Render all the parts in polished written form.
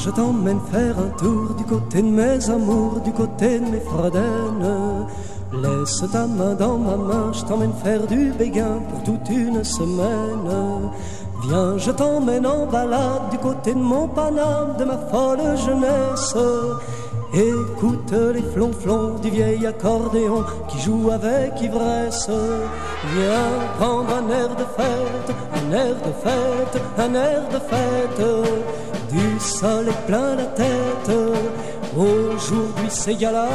je t'emmène faire un tour du côté de mes amours, du côté de mes fredaines. Laisse ta main dans ma main, je t'emmène faire du béguin pour toute une semaine. Viens, je t'emmène en balade du côté de mon Paname, de ma folle jeunesse. Écoute les flonflons du vieil accordéon qui joue avec ivresse. Viens prendre un air de fête, un air de fête, un air de fête. Du soleil plein la tête, aujourd'hui c'est gala.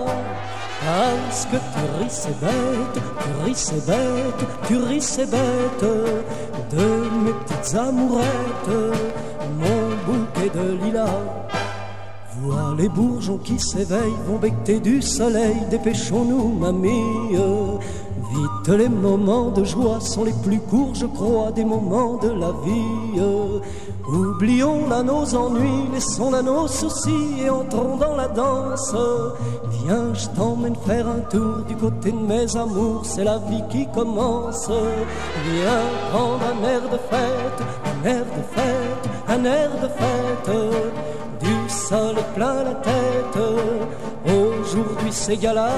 Parce que tu ris c'est bête, tu ris c'est bête, tu ris c'est bête. De mes petites amourettes, mon bouquet de lilas. Vois les bourgeons qui s'éveillent, vont becquer du soleil, dépêchons-nous mamie. Vite, les moments de joie sont les plus courts, je crois, des moments de la vie. Oublions là nos ennuis, laissons là nos soucis et entrons dans la danse. Viens, je t'emmène faire un tour du côté de mes amours, c'est la vie qui commence. Viens prendre un air de fête, un air de fête, un air de fête. Du soleil plein la tête, aujourd'hui c'est gala.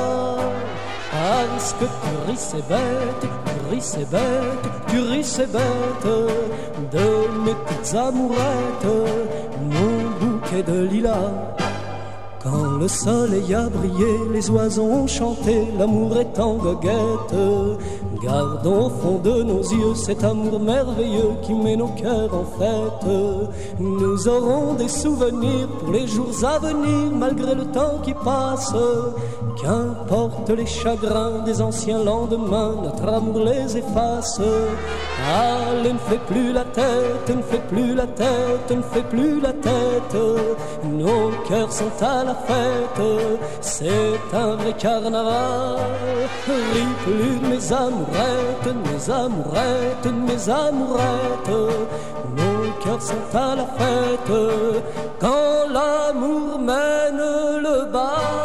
Parce que tu ris c'est bête, tu ris c'est bête, tu ris c'est bête. De mes petites amourettes, mon bouquet de lilas. Quand le soleil a brillé, les oiseaux ont chanté, l'amour est en goguette. Gardons au fond de nos yeux cet amour merveilleux qui met nos cœurs en fête. Nous aurons des souvenirs pour les jours à venir, malgré le temps qui passe. Qu'importe les chagrins des anciens lendemains, notre amour les efface. Allez, ne fais plus la tête, ne fais plus la tête, ne fais plus la tête. Nos cœurs sont à la fête, c'est un vrai carnaval. Ris plus de mes amourettes, mes amourettes, mes amourettes. Nos cœurs sont à la fête quand l'amour mène le bal.